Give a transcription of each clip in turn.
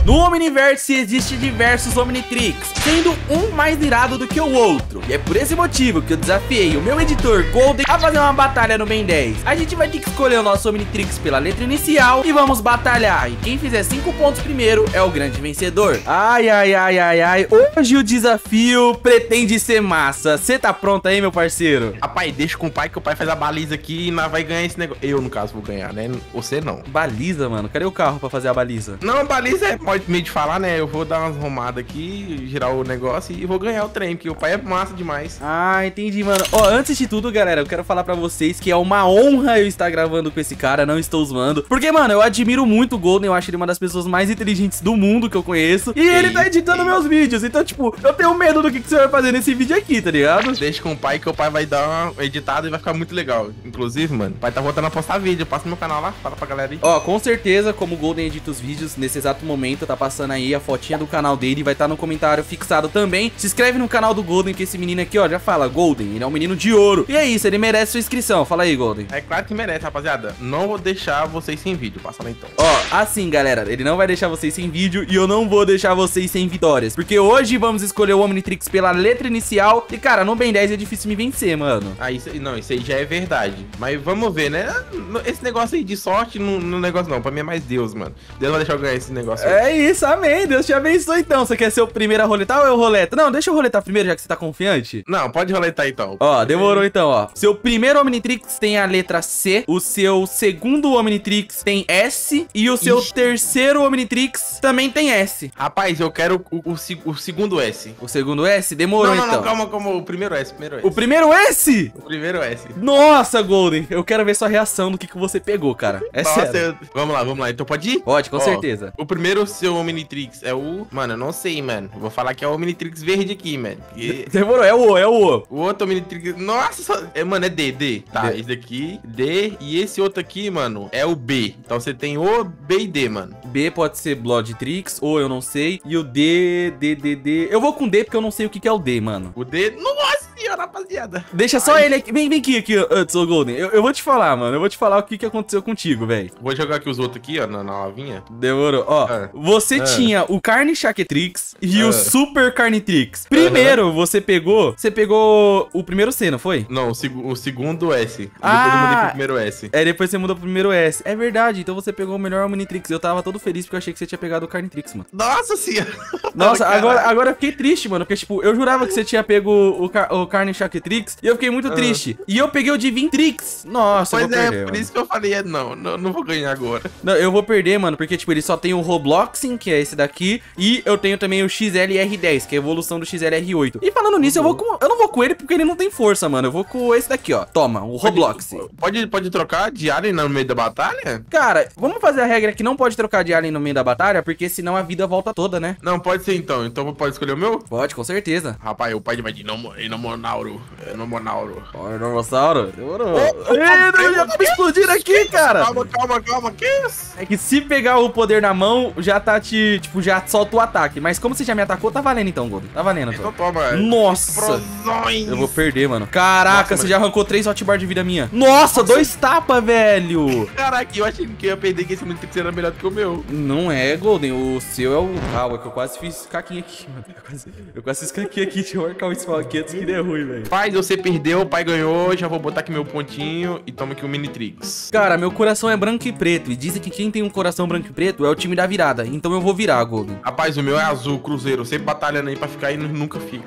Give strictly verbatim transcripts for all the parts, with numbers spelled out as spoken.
No Omniverse existe diversos Omnitrix, sendo um mais irado do que o outro. E é por esse motivo que eu desafiei o meu editor Golden a fazer uma batalha no Ben dez. A gente vai ter que escolher o nosso Omnitrix pela letra inicial e vamos batalhar. E quem fizer cinco pontos primeiro é o grande vencedor. Ai, ai, ai, ai, ai. Hoje o desafio pretende ser massa. Você tá pronto aí, meu parceiro? Rapaz, deixa com o pai que o pai faz a baliza aqui e nós vai ganhar esse negócio. Eu, no caso, vou ganhar, né? Você não. Baliza, mano? Cadê o carro pra fazer a baliza? Não, baliza é pode meio de falar, né? Eu vou dar umas romadas aqui, girar o negócio e vou ganhar o trem, porque o pai é massa demais. Ah, entendi, mano. Ó, antes de tudo, galera, eu quero falar pra vocês que é uma honra eu estar gravando com esse cara, não estou zoando. Porque, mano, eu admiro muito o Golden, eu acho ele uma das pessoas mais inteligentes do mundo que eu conheço. E ele tá editando meus vídeos, então, tipo, eu tenho medo do que, que você vai fazer nesse vídeo aqui, tá ligado? Deixa com o pai que o pai vai dar uma editada e vai ficar muito legal. Inclusive, mano, o pai tá voltando a postar vídeo. Passa no meu canal lá, fala pra galera aí. Ó, com certeza, como o Golden edita os vídeos, nesse exato momento tá passando aí a fotinha do canal dele, vai estar tá no comentário fixado também. Se inscreve no canal do Golden, que esse menino aqui, ó, já fala, Golden, ele é um menino de ouro. E é isso, ele merece sua inscrição. Fala aí, Golden. É claro que merece, rapaziada. Não vou deixar vocês sem vídeo, passa lá então. Ó, assim, galera, ele não vai deixar vocês sem vídeo e eu não vou deixar vocês sem vitórias, porque hoje vamos escolher o Omnitrix pela letra inicial. E, cara, no Ben dez é difícil me vencer, mano. Ah, isso, não, isso aí já é verdade. Mas vamos ver, né? Esse negócio aí de sorte, no, no negócio não. Pra mim é mais Deus, mano. Deus vai deixar eu ganhar esse negócio aí. É isso, amém. Deus te abençoe, então. Você quer ser o primeiro a roletar ou eu roleta? Não, deixa eu roletar primeiro, já que você tá confiante. Não, pode roletar então. Ó, demorou então, ó. Seu primeiro Omnitrix tem a letra C. O seu segundo Omnitrix tem S. E o seu Ixi. terceiro Omnitrix também tem S. Rapaz, eu quero o, o, o, o segundo S. O segundo S? Demorou, não, não, então. Não, calma, calma. O primeiro S, o primeiro S. O primeiro S? O primeiro S. Nossa, Golden. Eu quero ver sua reação do que, que você pegou, cara. É Nossa, sério. Eu... Vamos lá, vamos lá. Então pode ir? Pode, com Ó, certeza. O primeiro seu Omnitrix é o... Mano, eu não sei, mano. Eu vou falar que é o Omnitrix verde aqui, mano. E... Demorou, é o O, é o O. O outro Omnitrix... Nossa, é, mano, é D, D. Tá, D. Esse daqui, D. E esse outro aqui, mano, é o B. Então você tem O, B e D, mano. B pode ser Bloodtrix, ou eu não sei. E o D, D, D, D... Eu vou com D porque eu não sei o que, que é o D, mano. O D... Nossa senhora, rapaziada. Deixa só Ai. ele aqui. Vem, vem aqui, aqui, antes, ô Golden. Eu, eu vou te falar, mano. Eu vou te falar o que, que aconteceu contigo, velho. Vou jogar aqui os outros aqui, ó, na, na lavinha. Demorou. Ó, ah. você ah. tinha o Carne Chaquetrix e ah. o Super Carnitrix. Primeiro, uh-huh. você pegou... Você pegou o primeiro C, não foi? Não, o, seg o segundo S. Ah. Depois eu mudei pro primeiro S. É, depois você muda pro primeiro S. É verdade, então você pegou o melhor Omnitrix. Eu tava todo feliz porque eu achei que você tinha pegado o Carnitrix, mano. Nossa senhora. Nossa, agora, agora eu fiquei triste, mano. Porque, tipo, eu jurava que você tinha pego o, car o Carne Chaquetrix e eu fiquei muito uh. triste. E eu peguei o Divintrix. Nossa, pois eu vou é, perder, por mano. isso que eu falei, é, não, não, não vou ganhar agora. Não, eu vou perder, mano, porque, tipo, ele só tem o Robloxing, que é esse daqui, e eu tenho também o X L R dez, que é a evolução do X L R oito. E falando nisso, uhum. eu vou com... Eu não vou com ele porque ele não tem força, mano. Eu vou com esse daqui, ó. Toma, o Roblox. Pode, pode, pode trocar de alien no meio da batalha? Cara, vamos fazer a regra que não pode trocar de alien no meio da batalha, porque senão a vida volta toda, né? Não, pode ser então. Então pode escolher o meu? Pode, com certeza. Rapaz, o pai vai de Inomonauro. Inomonauro. Ó, Inomonauro. Demorou. Eita, já tá me explodindo aqui, cara. Calma, calma, calma. Que isso? É que se pegar o poder na mão, já tá te... Tipo, já solta o ataque. Mas como você já me atacou, tá valendo então, Golden. Tá valendo, então. Então toma. Nossa. Explosões. Eu vou perder, mano. Caraca, Nossa, você mas... já arrancou três hotbar de vida minha. Nossa, Nossa. dois tapas, velho. Caraca, eu achei que eu ia perder, que esse Omnitrix era melhor do que o meu. Não é, Golden. O seu é o... Calma, que eu quase fiz caquinha aqui, mano. Eu quase, eu quase fiz caquinha aqui. Deixa eu marcar o spawn aqui antes que dê ruim, velho. Pai, você perdeu, o pai ganhou. Já vou botar aqui meu pontinho e toma aqui o Omnitrix. Cara, meu coração é branco e preto. E dizem que quem tem um coração branco e preto é o time da virada. Então eu vou virar, Golden. Rapaz, o meu é azul, Cruzeiro. Sempre batalhando aí pra ficar aí, nunca fica.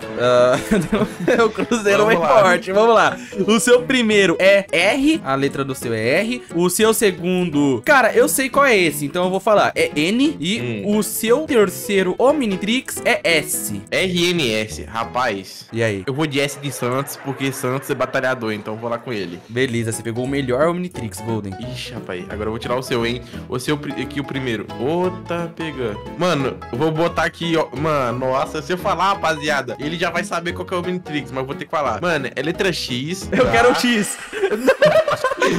Uh, o Cruzeiro é forte. Vamos lá. O seu primeiro é R. A letra do seu é R. O seu segundo... Cara, eu sei qual é esse. Então eu vou falar. É N. E hum. o seu terceiro Omnitrix é S. R N S. Rapaz. E aí? Eu vou de S de Santos, porque Santos é batalhador. Então eu vou lá com ele. Beleza, você pegou o melhor Omnitrix, Golden. Ixi, rapaz. Agora eu vou tirar o seu, hein? O seu aqui, o primeiro. Ô, tá pegando. Mano, eu vou botar aqui, ó. Mano, nossa, se eu falar, rapaziada, ele já vai saber qual que é o Omnitrix, mas eu vou ter que falar. Mano, é letra X. Eu tá? quero o X.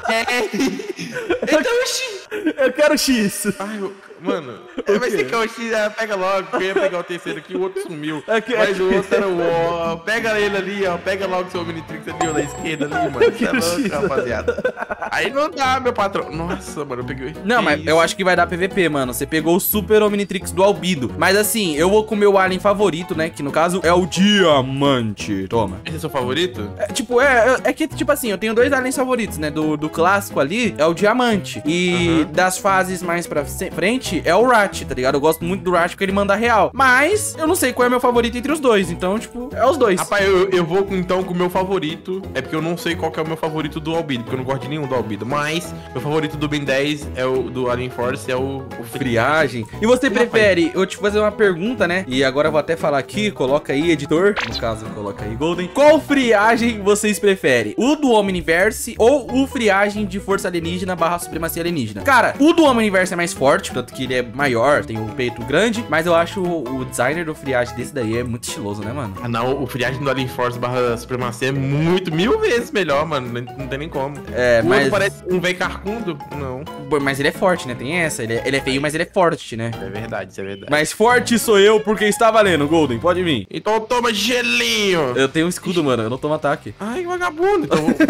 Então o X. Eu quero X. Ai, eu... Mano, é, mas se quer o X, é, pega logo. Eu ia pegar o terceiro aqui, o outro sumiu. Aqui, mas aqui. o outro era o ó. Pega ele ali, ó. Pega logo o seu Omnitrix ali, ó, da esquerda ali, mano. Você é louco, rapaziada. Aí não dá, meu patrão. Nossa, mano, eu peguei. Não, mas isso? eu acho que vai dar P V P, mano. Você pegou o Super Omnitrix do Albedo. Mas assim, eu vou com o meu alien favorito, né? Que no caso é o Diamante. Toma. Esse é seu favorito? É, tipo, é, é que, tipo assim, eu tenho dois aliens favoritos, né? Do, do clássico ali é o Diamante. E Uhum. das fases mais pra frente é o Rat, tá ligado? Eu gosto muito do Rat porque ele manda real. Mas eu não sei qual é meu favorito entre os dois. Então, tipo, é os dois. Rapaz, eu, eu vou com, então com o meu favorito. É porque eu não sei qual que é o meu favorito do Albedo, porque eu não gosto de nenhum do Albedo. Mas meu favorito do Ben dez é o do Alien Force, é o, o Friagem. E você prefere, eu te fazer uma pergunta, né? E agora eu vou até falar aqui, coloca aí, editor. No caso, coloca aí, Golden. Qual friagem vocês preferem? O do Omniverse ou o friagem de Força Alienígena barra Supremacia Alienígena? Cara, o do Omniverse é mais forte, tanto que ele é maior, tem um peito grande, mas eu acho o, o designer do friagem desse daí é muito estiloso, né, mano? Ah, não, o friagem do Alien Force barra Supremacia é muito, mil vezes melhor, mano. Não, não tem nem como. É, o mas... outro parece um velho carcundo? Não. Mas ele é forte, né? Tem essa. Ele é, ele é feio, mas ele é forte, né? É verdade, isso é verdade. Mas forte sou eu porque está valendo, Golden. Pode vir. Então toma gelinho. Eu tenho um escudo, mano. Eu não tomo ataque. Ai, vagabundo. Então vou...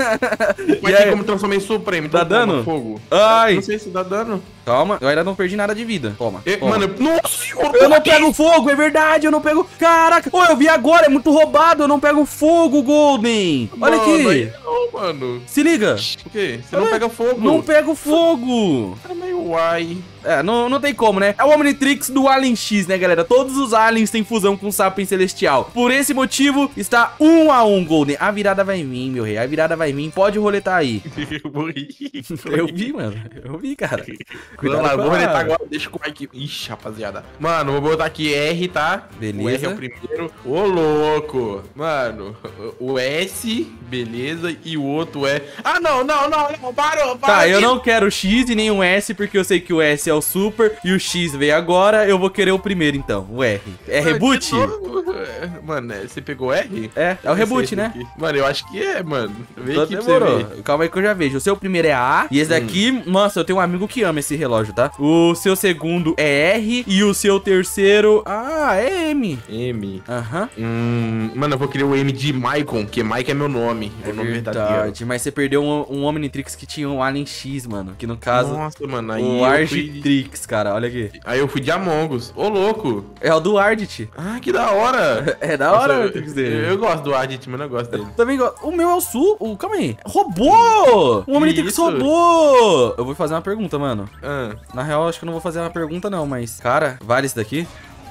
Mas E tem aí? como transformar em Supremo. Então Dá toma dano? fogo. Ai. Não sei se dá dano. Calma. Eu ainda não perdi nada de vida. Toma. E- toma. Mano, eu- nossa senhora. Eu não pego fogo, é verdade, eu não pego... Caraca, ô, eu vi agora, é muito roubado, eu não pego fogo, Golden. Olha Mano, aqui. aí não, mano. Se liga. O quê? Você não pega fogo? Não pego fogo. É meio uai. É, não, não tem como, né? É o Omnitrix do Alien X, né, galera? Todos os aliens têm fusão com o Sapiens Celestial. Por esse motivo, está um a um, Golden. A virada vai vir, meu rei. A virada vai vir. Pode roletar aí. Eu morri. Eu vi, mano. Eu vi, cara. Cuidado lá, com vou a- roletar agora. Deixa o aqui. Ixi, rapaziada. Mano, vou botar aqui R, tá? Beleza. O R é o primeiro. Ô, louco. Mano, o S, beleza. E o outro é... Ah, não, não, não. não parou, parou. Tá, eu aqui. não quero o X e nem o S, porque eu sei que o S é o Super e o X veio agora. Eu vou querer o primeiro, então. O R. É Mano, reboot? de novo. É, Mano, é, você pegou R? É, é o reboot, Esse né? aqui. Mano, eu acho que é, mano. Vem Então aqui pra você demorou. ver. Calma aí que eu já vejo. O seu primeiro é A. E esse daqui, nossa, eu tenho um amigo que ama esse relógio, tá? O seu segundo é R. E o seu terceiro. Ah, é M. M. Aham. Hum, mano, eu vou querer o M de Maicon, que Mike é meu nome. É o nome verdadeiro. Verdade. Mas você perdeu um, um Omnitrix que tinha um Alien X, mano. Que no caso. Nossa, mano, aí O eu fui... Argitrix, cara. Olha aqui. Aí eu fui de Among Us. Ô, louco. É o do Ardit. Ah, que da hora. É da Nossa, hora o eu, Omnitrix dele. eu, eu gosto do Ardit, mas eu não gosto dele. Também gosto. O meu é o Sul. O, calma aí. Roubou! O Omnitrix Isso? roubou! Eu vou fazer uma pergunta, mano. Ah. Na real, acho que eu não vou fazer uma pergunta, não, mas. Cara, vale isso daqui?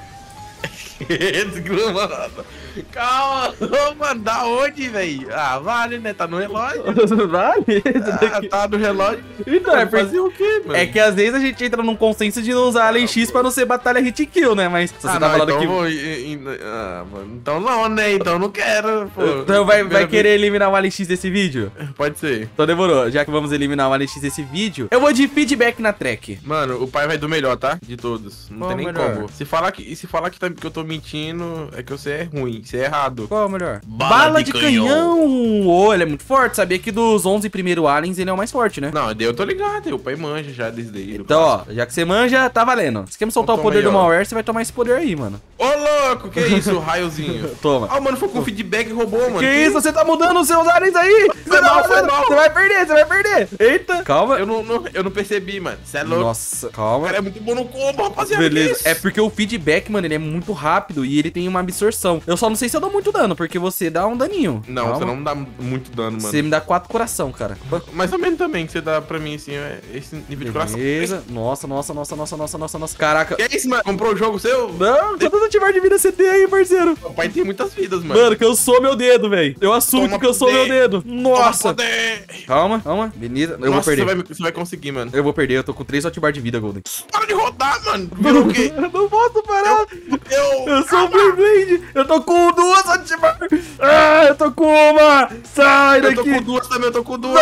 Desgramado. Calma, ô, mano, da onde, velho? Ah, vale, né? Tá no relógio. vale? Ah, tá no relógio. Então, é, fazer o quê, mano? é que às vezes a gente entra num consenso de não usar Alien X pra não ser batalha hit kill, né? Mas se você Ah, tá não, falando então que. vou... e- e- Ah, mano, então não, né? Então não quero, pô. Então vai, vai Primeira querer eliminar o Alien X desse vídeo? vez- Pode ser. Então demorou. Já que vamos eliminar o Alien X desse vídeo, eu vou de feedback na track. Mano, o pai vai do melhor, tá? De todos. Não Qual tem nem melhor? como. Se falar, que, se falar que, tá- que eu tô mentindo, é que você é ruim. Você é errado. Qual é o melhor? Bala de canhão! Ô, ele é muito forte. Sabia que dos onze primeiros aliens ele é o mais forte, né? Não, daí eu tô ligado. O pai manja já desde aí. Então, ó, já que você manja, tá valendo. Se quer me soltar o Então poder toma do aí, ó. malware, você vai tomar esse poder aí, mano. Ô, louco, que isso, raiozinho? Toma. Ah, mano, foi com feedback e roubou, mano. Que isso? Você tá mudando os seus aliens aí? Foi Você tá mal, foi mudando. mal. Você vai perder, você vai perder. Eita. Calma. Eu não, não- eu não percebi, mano. Você é louco. Nossa, O calma. cara é muito bom no combo, rapaziada. que Beleza. isso? É porque o feedback, mano, ele é muito rápido e ele tem uma absorção. Eu só não sei se eu dou muito dano, porque você dá um daninho. Não, Calma. você não dá muito dano, mano. Você me dá quatro coração, cara. Mais ou menos também, que você dá pra mim, assim, é esse nível de coração. Beleza. Nossa, nossa, nossa, nossa, nossa, nossa, nossa. Caraca. Que é isso, mano? Comprou o jogo seu? Não, quantas ativar de vida você tem aí, parceiro? O pai tem muitas vidas, mano. Mano, que eu sou meu dedo, velho. Eu assumo Toma que eu sou poder. meu dedo. Toma Nossa. poder. Calma, calma. Beleza. Eu Nossa, vou perder. Você vai, você vai conseguir, mano. Eu vou perder. Eu tô com três hotbar de vida, Golden. Para de rodar, mano. Virou o quê? Eu não posso parar. Eu, eu sou o Beyblade. Eu tô com duas, Hotbar. Ah, eu tô com uma. Sai daqui. Eu tô com duas também, eu tô com duas.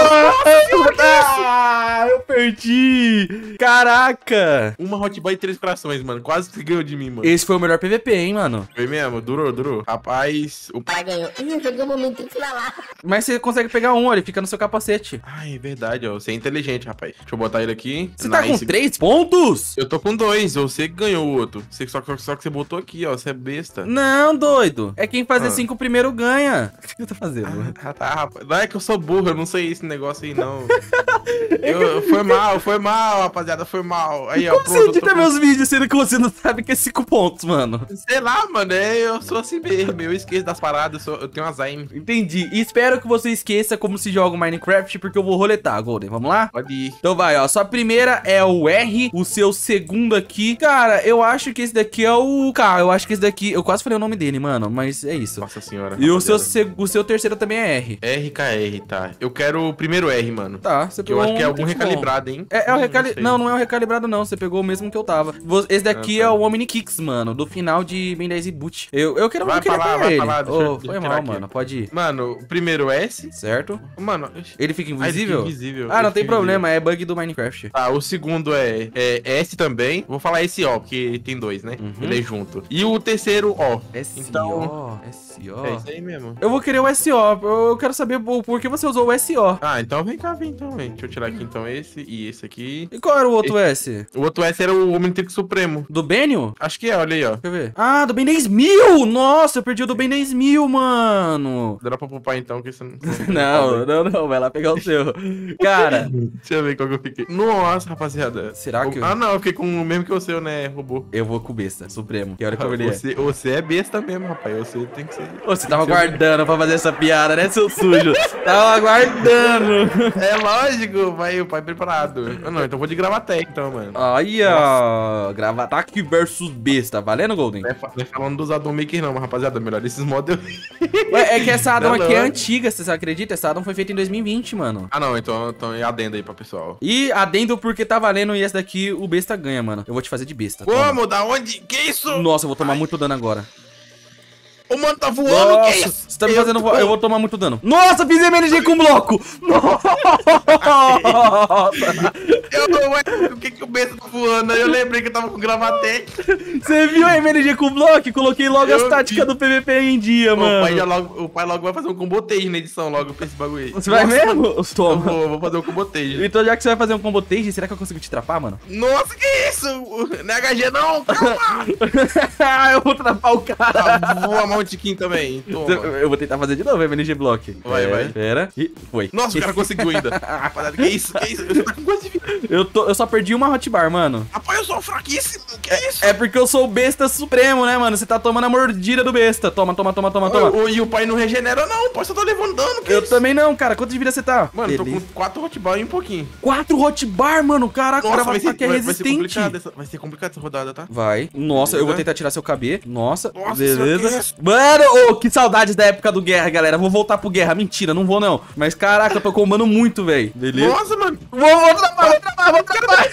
Ah, eu perdi. Caraca. Uma Hotbar e três corações, mano. Quase que ganhou de mim, mano. Esse foi o melhor P V P, hein, mano? Foi mesmo? Durou, durou. Rapaz, o Pai ganhou. Ih, joguei um momento lá lá. Mas você consegue pegar um, ele fica no seu capacete. Ai, é verdade, ó. Você é inteligente, rapaz. Deixa eu botar ele aqui. Você tá com Nice. três pontos? Eu tô com dois. Você que ganhou o outro. Você, só, só, só que você botou aqui, ó. Você é besta. Não, doido. É quem fazer Ah. cinco primeiro ganha. O que você tá fazendo? Ah, tá, rapaz. Não é que eu sou burro, eu não sei esse negócio aí, não. eu, foi mal, foi mal, rapaziada, foi mal. Aí, ó, Como pronto. você eu tô edita com- meus vídeos sendo que você não sabe que é cinco pontos, mano? Sei lá, mano, é, eu sou assim mesmo. Eu esqueço das paradas, eu, sou- eu tenho Alzheimer. Entendi. E espero que você esqueça como se joga o Minecraft, porque eu vou roletar, Golden. Vamos lá? Pode ir. Então vai, ó. Sua primeira é o R, o seu segundo aqui. Cara, eu acho que esse daqui é o K. Eu acho que esse daqui... Eu quase falei o nome dele, mano, mas é isso. Nossa senhora. E o seu, rapaziada. seg- o seu terceiro também é R. R K R, tá. Eu quero o primeiro R, mano. Tá, você Que eu pegou acho que é um algum muito bom. recalibrado, hein? É, é o Hum, recali... sei. Não, não é o recalibrado, não. Você pegou o mesmo que eu tava. Vo- Esse daqui Ah, tá. é o Omni Kicks, mano, do final de Ben dez e Boot. Eu, eu quero Vai eu queria pra lá, pegar vai ele. pra lá, deixa eu- Ô, deixa eu foi tirar mal, aqui. mano. Pode ir. Mano, o primeiro S. Certo? Mano, Ele fica ah, ele invisível? fica invisível. Ah, não ele tem fica problema. É bug do Minecraft. Tá, o segundo é, é S também. Vou falar esse O, porque tem dois, né? Uhum. Ele é junto. E o terceiro O. S O. Então- S O. É isso aí mesmo. Eu vou querer o S O. Eu quero saber o por que você usou o S O. Ah, então vem cá, vem então, vem. Deixa eu tirar aqui então esse e esse aqui. E qual era o outro S? O outro S era o Omnitrix Supremo. Do Benio? Acho que é, olha aí, ó. Deixa eu ver. Ah, do Ben dez mil! Nossa, eu perdi o do Ben dez mil, mano. Dá pra poupar então, que você não... Não, não, não. Vai lá pegar o seu. Cara, Deixa eu ver qual que eu fiquei. Nossa, rapaziada. será que eu... Ah, não, eu fiquei com o mesmo que o seu, né, robô. Eu vou com o besta, Supremo. Que hora que eu olhei. Você, você é besta mesmo, rapaz. Você tem que ser... Ô, você tava guardando pra fazer essa piada, né, seu sujo? Tava guardando. É lógico, vai o pai preparado. Ah, não, então vou de Gravatec, então, mano. Aí, ó. Gravataque versus besta. Valendo, Golden? Não é, fa- não é falando dos Addon Maker não, mas rapaziada, melhor esses modos eu... Ué, é que essa Adam Não, aqui é não. antiga, você acredita? Essa Adam foi feita em dois mil e vinte, mano. Ah, não, então, então é adendo aí pra pessoal. E adendo porque tá valendo e esse daqui o besta ganha, mano. Eu vou te fazer de besta. toma. Como? Da onde? Que isso? Nossa, eu vou tomar muito dano agora. O mano tá voando, Nossa, que isso? você tá me Eu fazendo... tô- vo- Eu vou tomar muito dano. Nossa, fiz M L G com bloco! Nossa! Eu não, ué, o que que o besta tá voando? Aí eu lembrei que eu tava com Gravatec. Você viu a M L G com bloco? Coloquei logo as Eu táticas vi. do P V P em dia, O pai, já mano. logo, o pai logo vai fazer um combotage na edição logo pra esse bagulho aí. Você vai Nossa, mesmo? mano, Eu Toma. vou, vou fazer um combotage. Então já que você vai fazer um combotage, será que eu consigo te trapar, mano? Nossa, que isso? Não é H G não, calma. Eu vou trapar o cara. Tá, voa Montiquim também, toma. Eu vou tentar fazer de novo, M L G block. Vai, Pera, vai. Pera. E foi. Nossa, o cara conseguiu ainda. Rapaziada, que isso? Que isso? Você tá com quanto de vida? Eu, tô, eu só perdi uma hotbar, mano. Rapaz, eu sou fraquíssimo. Que isso? É porque eu sou o besta supremo, né, mano? Você tá tomando a mordida do besta. Toma, toma, toma, toma, toma. O- o- E o pai não regenera não, pô, só tô levando dano, que Eu isso? também não, cara. Quanto de vida você tá? Mano, eu tô Beleza. com quatro hotbar e um pouquinho. Quatro hotbar, mano. Caraca, o Nossa, cara vai ser, que é vai, vai ser resistente. complicado essa, vai ser complicado essa rodada, tá? Vai. Nossa, eu vou Beleza. tentar tirar seu K B. Nossa, Nossa, beleza. seu Deus. Mano, ô, que saudades da época do Guerra, galera. Vou voltar pro Guerra. Mentira, não vou não. Mas caraca, eu tô combando muito, velho. Beleza. Nossa, mano. Vou, vou trapar, vou trapar, vou trapar.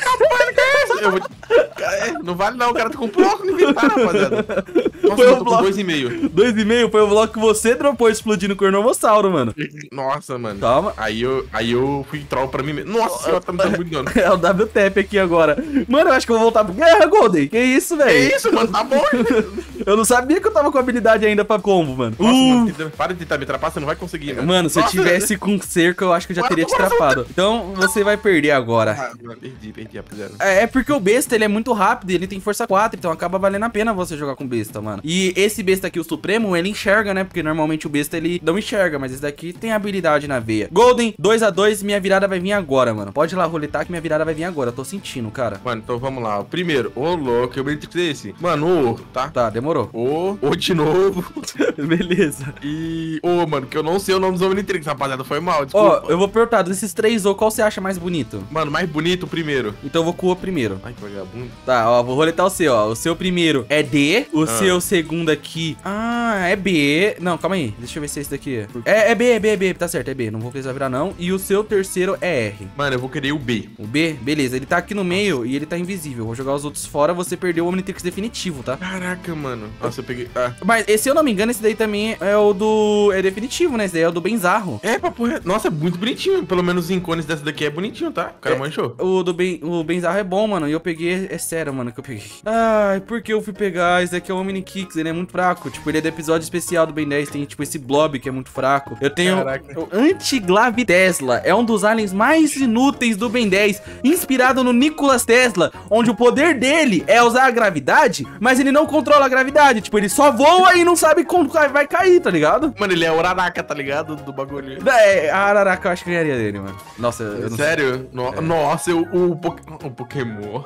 Eu vou... É, não vale não, o cara tá com bloco no inventário, rapaziada. Nossa, Foi eu o tô bloco. com dois e meio. Dois e meio foi o bloco que você dropou explodindo com o Cornovossauro, mano. Nossa, mano. Calma. Aí eu, aí eu fui troll pra mim mesmo. Nossa senhora, tá me dando muito dano. É o W T P aqui agora. Mano, eu acho que eu vou voltar pro Guerra, Golden. Que isso, Que velho? isso, mano, tá bom. Eu não sabia que eu tava com habilidade ainda pra combo, mano. Nossa, Uh, mano, tenta- para de tentar me atrapalhar, você não vai conseguir, mano. Mano, se eu Nossa, tivesse com cerco, eu acho que eu já Bora, teria te bora, trapado. Então, você vai perder agora. Ah, mano, perdi, perdi, rapaziada. É, é porque o besta, ele é muito rápido, ele tem força quatro, então acaba valendo a pena você jogar com besta, mano. E esse besta aqui, o Supremo, ele enxerga, né? Porque normalmente o besta, ele não enxerga, mas esse daqui tem habilidade na veia. Golden, dois a dois, minha virada vai vir agora, mano. Pode ir lá roletar que minha virada vai vir agora, eu tô sentindo, cara. Mano, então vamos lá. O primeiro, ô louco, eu brinco com esse. Mano, ô, tá? Tá, demorou. Ô, ô de novo. Beleza. E, ô, mano, que eu não sei o nome dos Omnitrix, rapaziada, foi mal, Ó, desculpa. eu vou perguntar, desses três, ou qual você acha mais bonito? Mano, mais bonito o primeiro. Então eu vou com o primeiro. Ai, que vagabundo. Tá, ó, vou roletar o seu, ó. O seu primeiro é D, o Ah. seu segundo aqui... Ah, Ah, é B. Não, calma aí. Deixa eu ver se é esse daqui. É, é B, é B, é B. Tá certo, é B. Não vou precisar virar, não. E o seu terceiro é R. Mano, eu vou querer o B. O B? Beleza. Ele tá aqui no meio e ele tá invisível. Vou jogar os outros fora. Você perdeu o Omnitrix definitivo, tá? Caraca, mano. Nossa, eu peguei... Ah. Mas, se eu não me engano, esse daí também é o do... É definitivo, né? Esse daí é o do Benzarro. É, papo reto. Nossa, é muito bonitinho. Pelo menos os ícones dessa daqui é bonitinho, tá? O cara É, manchou. O do ben, o Benzarro é bom, mano. E eu peguei... É sério, mano, que eu peguei. Ai, por que eu fui pegar? Esse daqui é o Omnikix. Ele é muito fraco. Tipo, ele é do episódio especial do Ben dez. Tem, tipo, esse blob que é muito fraco. Eu tenho Caraca. o Antiglav Tesla. É um dos aliens mais inúteis do Ben dez. Inspirado no Nikola Tesla. Onde o poder dele é usar a gravidade, mas ele não controla a gravidade. Tipo, ele só voa e não sabe quando vai cair, tá ligado? Mano, ele é o Araraca, tá ligado? Do bagulho. É, a Araraca eu acho que ganharia dele, mano. Nossa, eu não Sério? No- Nossa, o, o, Poké- o Pokémon.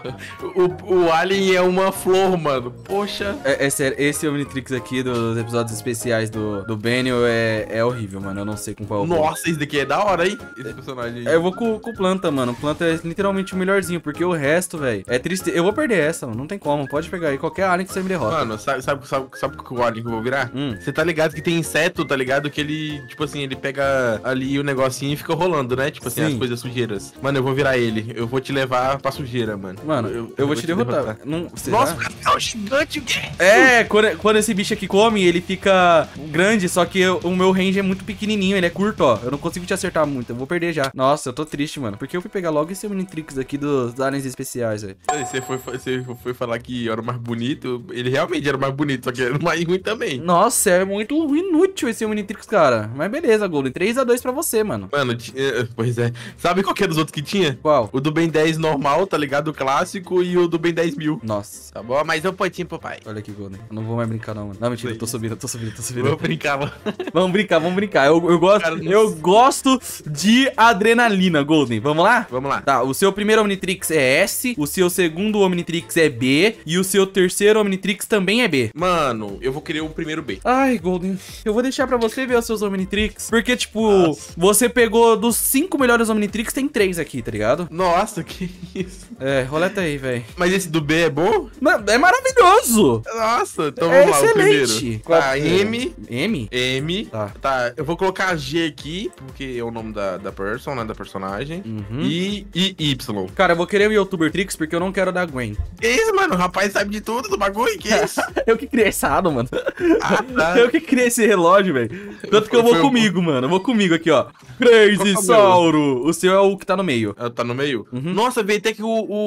O, o Alien é uma flor, mano. Poxa. É, é sério, esse Omnitrix aqui dos episódios especiais do, do Benio é, é horrível, mano. Eu não sei com qual eu vou. Nossa, esse daqui é da hora, hein? Esse personagem aí. Eu vou com, com o Planta, mano. O Planta é literalmente o melhorzinho, porque o resto, velho, é triste. Eu vou perder essa, mano. Não tem como. Pode pegar aí qualquer alien que você me derrota. Mano, sabe, sabe, sabe, sabe o Alien que eu vou virar? Hum. Você tá ligado que tem inseto, tá ligado? Que ele, tipo assim, ele pega ali o negocinho e fica rolando, né? Tipo assim, Sim. as coisas sujeiras. Mano, eu vou virar ele. Eu vou te levar pra sujeira, mano. Mano, eu, eu vou te derrotar. Não, será? Nossa, o cara é um gigante, o quê? É, quando, quando esse bicho aqui come, ele fica grande, só que eu- o meu range é muito pequenininho, ele é curto, ó. Eu não consigo te acertar muito, eu vou perder já. Nossa, eu tô triste, mano. Porque eu fui pegar logo esse Omnitrix aqui dos aliens especiais, velho. Você foi, você foi falar que era o mais bonito. Ele realmente era o mais bonito, só que era o mais ruim também. Nossa, é muito inútil esse Omnitrix, cara. Mas beleza, Golden. três a dois pra você, mano. Mano, tinha- pois é. Sabe qual que é dos outros que tinha? Qual? O do Ben dez normal, tá ligado? O clássico e o do Ben dez mil. Nossa. Tá bom? Mas eu potinho, papai. Olha aqui, Golden. Eu não vou mais brincar, não, mano. Não, mentira, eu tô subindo, eu tô subindo, eu tô Eu subindo. brincava. Vamos brincar, vamos brincar. Eu, eu, gosto, Cara, não eu sei. gosto de adrenalina, Golden. Vamos lá? Vamos lá. Tá, o seu primeiro Omnitrix é S, o seu segundo Omnitrix é B e o seu terceiro Omnitrix também é B. Mano, eu vou querer o primeiro B. Ai, Golden, eu vou deixar pra você ver os seus Omnitrix, porque, tipo, Nossa. você pegou dos cinco melhores Omnitrix, tem três aqui, tá ligado? Nossa, que isso. É, roleta aí, velho. Mas esse do B é bom? É maravilhoso! Nossa, então É vamos lá, o excelente. primeiro. Qual- Tá, M. M? M. Tá. Tá, eu vou colocar G aqui, porque é o nome da, da person, né? Da personagem. Uhum. E, e Y. Cara, eu vou querer o YouTuber Trix porque eu não quero dar Gwen. Que isso, mano? O rapaz sabe de tudo do bagulho, que isso? Eu que criei essa Adam, mano. Ah, tá. Eu que criei esse relógio, velho. Tanto que eu vou Foi o- comigo, mano. Eu vou comigo aqui, ó. Qual que é Crazy o meu? Sauro. O seu é o que tá no meio. Ah, tá no meio? Uhum. Nossa, veio até que o,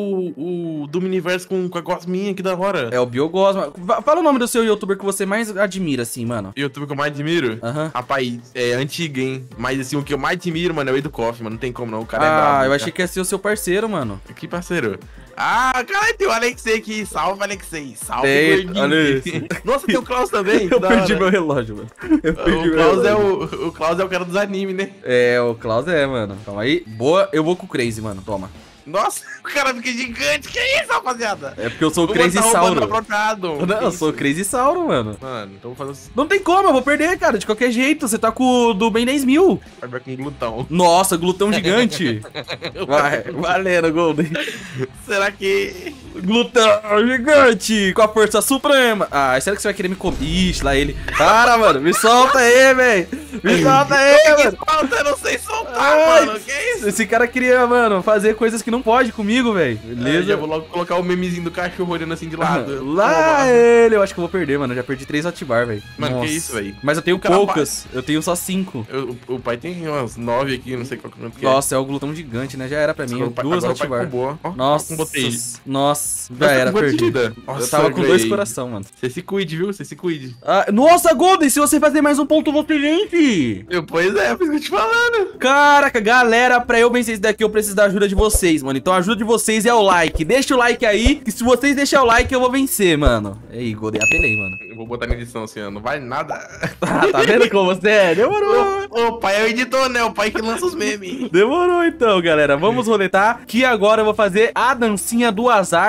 o, o do Miniverse com, com a gosminha, que da hora. É o Biogosma. Va- Fala o nome do seu youtuber que você mais admira, assim, mano. E o youtuber que eu mais admiro? Aham. Rapaz, é antigo, hein? Mas assim, o que eu mais admiro, mano, é o Edu Coffee, mano. Não tem como não, o cara é Ah, brabo. eu cara. achei que ia ser o seu parceiro, mano. Que parceiro? Ah, cara, tem o Alexei aqui. Salve, Alexei. Salve, Eita, gordinho. olha isso. Nossa, tem o Klaus também. Eu da perdi hora. meu relógio, mano. Eu perdi O meu Klaus, é relógio. o, o Klaus é o cara dos animes, né? É, o Klaus é, mano. Calma aí. Boa, eu vou com o Crazy, mano. Toma. Nossa, o cara fica gigante. Que isso, rapaziada? É porque eu sou o Vou Crazy botar o Sauro. Bando Brocado. Não, eu sou o Crazy Sauro, mano. Mano, então vou fazer assim. Não tem como, eu vou perder, cara. De qualquer jeito. Você tá com o do Ben dez mil. Vai com glutão. Nossa, glutão gigante. Vai, valendo, Golden. Será que... Glutão gigante com a força suprema. Ah, será que você vai querer me comer? Ixi, lá ele. Para, mano. Me solta aí, velho. Me solta aí, mano. Falta, eu não sei soltar, Ai, mano. Que isso? Esse cara queria, mano, fazer coisas que não pode comigo, velho. É, Beleza? já vou logo colocar o memezinho do cachorro olhando assim de lado. Lá Toma. ele. Eu acho que eu vou perder, mano. Eu já perdi três Hotbar, velho. Mano, que Nossa. isso, velho? Mas eu tenho O cara poucas. Eu tenho só cinco. Eu- o, o pai tem umas nove aqui, não sei qual que é. Nossa, é o glutão gigante, né? Já era pra mim. Agora o pai- Duas agora o pai Hotbar. ficou boa. Ó, Nossa. ó, botei. Nossa. Já Nossa, era, com quantas perdi. vidas? Eu Nossa, tava com dois véi. coração, mano. Você se cuide, viu? Você se cuide. Ah, nossa, Golden, se você fazer mais um ponto, você vence. Eu, pois é, por isso que eu te falando. Caraca, galera, pra eu vencer isso daqui, eu preciso da ajuda de vocês, mano. Então a ajuda de vocês é o like. Deixa o like aí, que se vocês deixarem o like, eu vou vencer, mano. E aí, Golden, apelei, mano. Eu vou botar na edição assim, ó. Não vai nada. Ah, tá vendo como você é? Demorou. O, o pai é o editor, né? O pai que lança os memes. Demorou então, galera. Vamos roletar, que agora eu vou fazer a dancinha do azar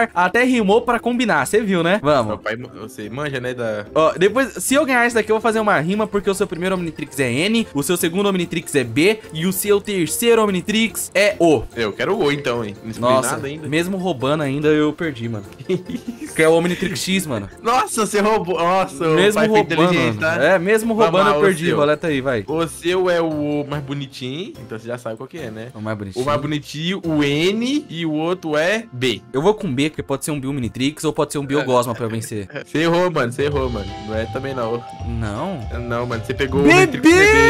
par. Até rimou pra combinar, você viu, né? Vamos. Meu pai, você manja, né, da... Ó, depois, se eu ganhar esse daqui, eu vou fazer uma rima, porque o seu primeiro Omnitrix é N, o seu segundo Omnitrix é B, e o seu terceiro Omnitrix é O. Eu quero o O, então, hein. Não expliquei Nossa, nada ainda. mesmo roubando ainda, eu perdi, mano. Que é o Omnitrix X, mano. Nossa, você roubou. Nossa, Mesmo o pai foi roubando, inteligente, tá? é, mesmo roubando Vamos lá, eu o perdi, seu. roleta aí, vai. O seu é o mais bonitinho, então você já sabe qual que é, né? O mais bonitinho. O mais bonitinho, o N, e o outro é B. Eu vou com B, porque pode ser um Biominitrix ou pode ser um Biogosma pra eu vencer. Você errou, mano, você errou, mano. Não é também não. Não. Não, mano, você pegou o Bebê! Omnitrix bebê.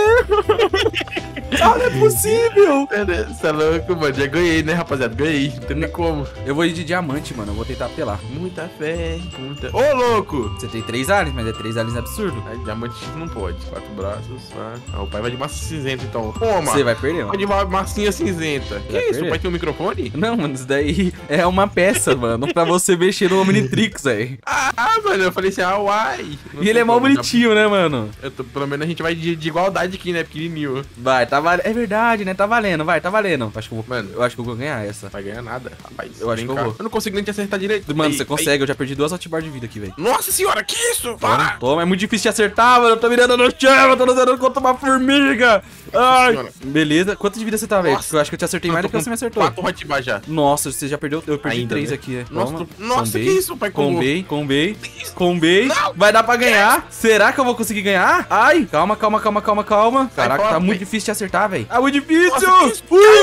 Ah, não é possível! Você é louco, mano. Já ganhei, né, rapaziada? Ganhei. Não tem nem como. Eu vou ir de diamante, mano. Eu vou tentar apelar. Muita fé, muita... Ô, louco! Você tem três aliens, mas é três aliens absurdo. Aí, diamante não pode. Quatro braços, ah. Ah, o pai vai de massa cinzenta, então. Toma! Você vai perder, Vai mano. de ma- massinha cinzenta. Que Vai isso? perder. O pai tem um microfone? Não, mano, isso daí é uma peça, mano, pra você mexer no Omnitrix, velho. Ah, mano, eu falei assim, ah, uai. Não E ele tem é mó como, bonitinho, né, mano? já- Eu tô, pelo menos a gente vai de, de igualdade aqui, né? Pequenininho. Vai, tá valendo. É verdade, né? Tá valendo, vai, tá valendo. Acho que eu vou, Mano. eu acho que eu vou ganhar essa. Não vai ganhar nada, rapaz. Eu acho Vem que eu cá. vou. Eu não consigo nem te acertar direito. Mano, Ei, você ei. consegue, eu já perdi duas hotbar de vida aqui, velho. Nossa senhora, que isso? Toma, Para! toma, é muito difícil de acertar, mano. Eu tô mirando no chão, eu tô lutando contra uma formiga. Ai, senhora. beleza. Quantas de vida você tá, velho? Nossa. Porque eu acho que eu te acertei mais do que você me acertou. Quatro hotbar já. Nossa, você já perdeu. Eu perdi Ainda, três né? aqui. é. Nossa, Toma. tu- nossa, Combei, que isso, pai? Como- Combei, combei, isso? combei. Não. Vai dar pra ganhar? Será que eu vou conseguir ganhar? Ai, calma, calma, calma, calma, calma. Caraca, fora, tá muito pai. difícil de acertar, velho. Tá muito difícil. Nossa, que isso?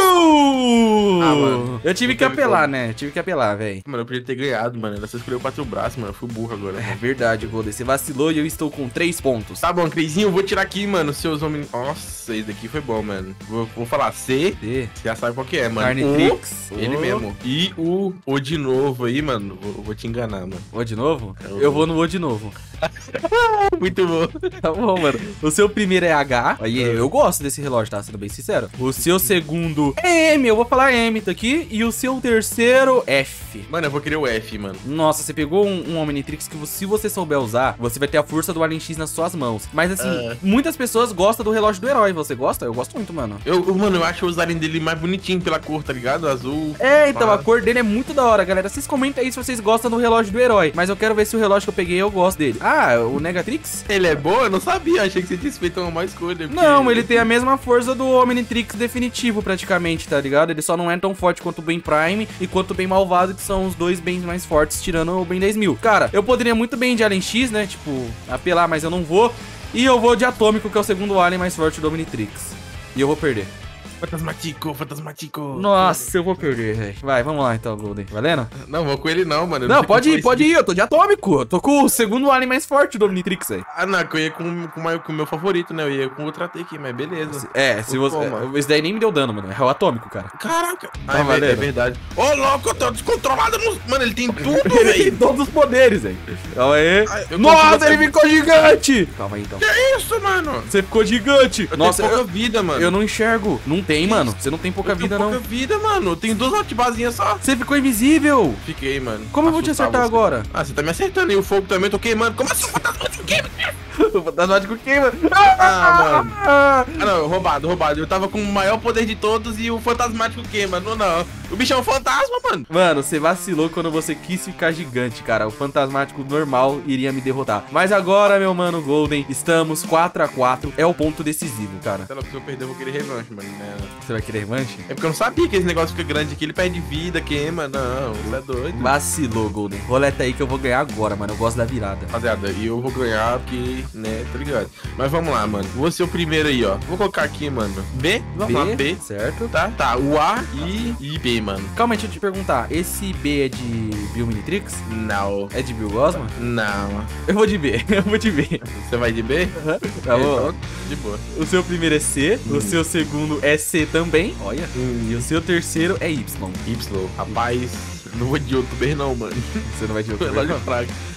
Uh! Ah, mano. Eu tive Não que teve apelar, como. né? Tive que apelar, velho. Mano, eu podia ter ganhado, mano. Você escolheu quatro braços, mano. Eu fui burro agora. É verdade, Golden. Você vacilou e eu estou com três pontos. Tá bom, Crisinho, eu vou tirar aqui, mano, seus homens. Nossa, esse daqui foi bom, mano. Vou, vou falar C. C. Você já sabe qual que é, mano. Carnitrix. O, ele O. mesmo. E o O de novo aí, mano. Vou, vou te enganar, mano. O de novo? Eu Eu vou. vou no O de novo. Muito bom. Tá bom, mano. O seu primeiro é H. Aí eu gosto desse relógio, tá? Sendo bem sincero. O seu segundo é M. Eu vou falar M, tá aqui. E o seu terceiro, F. Mano, eu vou querer o F, mano. Nossa, você pegou um, um Omnitrix que se você souber usar, você vai ter a força do Alien X nas suas mãos. Mas assim, Ah. muitas pessoas gostam do relógio do herói. Você gosta? Eu gosto muito, mano. Eu, eu- mano, eu acho os aliens dele mais bonitinho pela cor, tá ligado? Azul. É, então Ah. a cor dele é muito da hora, galera. Vocês comentem aí se vocês gostam do relógio do herói. Mas eu quero ver se o relógio que eu peguei eu gosto dele. Ah, o Negatrix? Ele é bom? Eu não sabia. Achei que você tinha feito uma má escolha. porque- Não, ele tem a mesma força do Omnitrix definitivo, praticamente, tá ligado? Ele só não é tão forte quanto o Ben Prime e quanto o Ben Malvado, que são os dois bens mais fortes, tirando o Ben dez mil. Cara, eu poderia muito bem de Alien X, né? Tipo, apelar, mas eu não vou. E eu vou de Atômico, que é o segundo Alien mais forte do Omnitrix. E eu vou perder. Fantasmatico, fantasmatico. Nossa, eu vou perder, velho. Vai, vamos lá então, Golden. Valendo? Não, vou com ele não, mano. Eu Não, sei pode como ir, foi pode esse- ir. Eu tô de Atômico. Eu tô com o segundo Alien mais forte do Omnitrix, velho. Ah, não, eu ia com, com, o- com o meu favorito, né? Eu ia com o Ultra T aqui, mas beleza. É, se você. Toma. Esse daí nem me deu dano, mano. É o Atômico, cara. Caraca. Tá Ah, é, ver- valendo. é verdade. Ô, louco, eu tô descontrolado. No... Mano, ele tem tudo, Ele tem velho. todos os poderes, velho. Calma aí. Ah, eu Nossa, consigo ele até- ficou gigante. Calma aí, então. Que isso, mano? Você ficou gigante. Eu Nossa, tenho pouca eu, vida, mano. eu não enxergo. Não tem, mano. Você não tem pouca Eu tenho vida, pouca não. vida, mano. Eu tenho duas altibazinhas só. Você ficou invisível. Fiquei, mano. Como eu vou te Assustar acertar você. agora? Ah, você tá me acertando e o fogo também, eu tô queimando. Como assim o fantasma te queima? O fantasmático queima. Ah, mano. Ah, Ah, não, roubado, roubado. Eu tava com o maior poder de todos e o fantasmático queima. Não, não. O bicho é um fantasma, mano. Mano, você vacilou quando você quis ficar gigante, cara. O fantasmático normal iria me derrotar. Mas agora, meu mano Golden, estamos quatro a quatro. É o ponto decisivo, cara. Se eu perder, eu vou querer revanche, mano. É, Você vai querer revanche? é porque eu não sabia que esse negócio fica grande aqui. Ele perde vida, queima. Não, você é doido. Vacilou, Golden. Roleta aí que eu vou ganhar agora, mano. Eu gosto da virada. Rapaziada, e eu vou ganhar porque, né, tá ligado? Mas vamos lá, mano. Vou ser o primeiro aí, ó. Vou colocar aqui, mano. B, vamos lá, B. Certo. Tá? Tá, o A e, e B, mano. Calma aí, deixa eu te perguntar. Esse B é de Biominitrix? Não. É de Biogosma? Não. Eu vou de B. Eu vou de B. Você vai de B? Tá bom? Então, de boa. O seu primeiro é C. O seu segundo é C também. Olha. Hum. E o seu terceiro é Y. Y. Rapaz, não vou de outro B não, mano. Você não vai de outro Relógio B? fraco.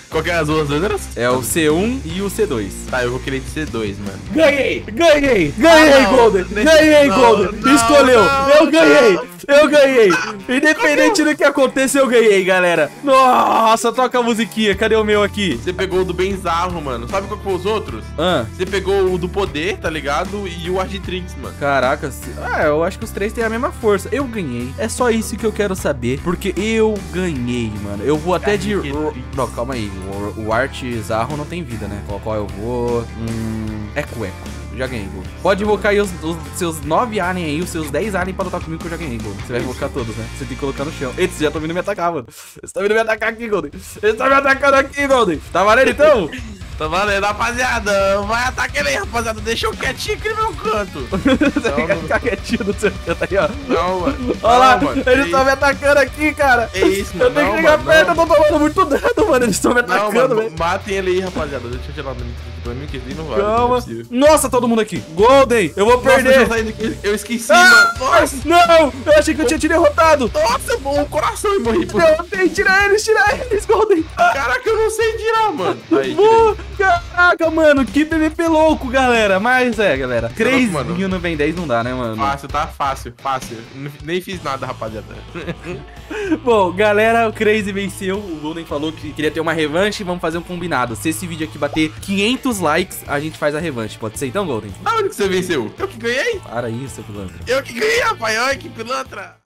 Qual que é as duas letras? É o C um e o C dois. Tá, eu vou querer de C dois, mano. Ganhei! Ganhei! Ganhei, Ah, não. Golden! Ganhei, Não, Golden! não, Escolheu! não, eu ganhei! não. Eu ganhei! Independente do que aconteça, eu ganhei, galera! Nossa, toca a musiquinha. Cadê o meu aqui? Você pegou o do Benzarro, mano. Sabe qual que foi os outros? Ah, Você pegou o do Poder, tá ligado? E o Argitrix, mano. caraca. se- Ah, eu acho que os três têm a mesma força. Eu ganhei. É só isso que eu quero saber. Porque eu ganhei, mano. Eu vou até de... Argitrix. Não, calma aí. O, o Art Zarro não tem vida, né? Qual, qual eu vou? Hum... Eco Eco. Já ganhei, Gol. Pode invocar aí os, os seus nove aliens aí, os seus dez aliens pra lutar comigo que eu já ganhei, Gol. Você vai invocar todos, né? Você tem que colocar no chão. Eita, vocês já estão vindo me atacar, mano. Vocês estão vindo me atacar aqui, Golden. Vocês estão me atacando aqui, Golden. Tá valendo, então? Tá valendo, rapaziada. Vai atacar aí, rapaziada. Deixa eu quietinho aqui no meu canto. Você Não, fica não. ficar quietinho no seu canto aí, ó. Não, mano. Olha lá, Não, mano. eles Que estão me atacando aqui, cara. Que isso, Eu mano? tenho que Não, chegar mano, perto, não. eu tô tomando muito dano, mano. Eles estão me Não, atacando, mano, velho. matem ele aí, rapaziada. Deixa eu tirar o nome pra mim, que ele não vai. Calma. Não é possível. Nossa, todo mundo aqui. Golden, eu vou Nossa, deixa perder. eu sair daqui. Eu esqueci, Ah, mano. Nossa, não, eu achei que eu tinha te derrotado. nossa, bom, o coração e morri. Por... Derrotei, tira eles, tira eles, Golden. Caraca, eu não sei tirar, mano. Aí, Boa, tirei. caraca, mano, que P V P louco, galera. Mas é, galera, louco, mano. Crazinho no Ben dez não dá, né, mano? Fácil, tá fácil, fácil. N- Nem fiz nada, rapaziada. Bom, galera, o Crazy venceu. O Golden falou que queria ter uma revanche. Vamos fazer um combinado. Se esse vídeo aqui bater quinhentos likes, a gente faz a revanche. Pode ser então, Golden? Aonde que você venceu? Eu que ganhei? Para isso, seu pilantra. Eu que ganhei, rapaz. Ai, que pilantra.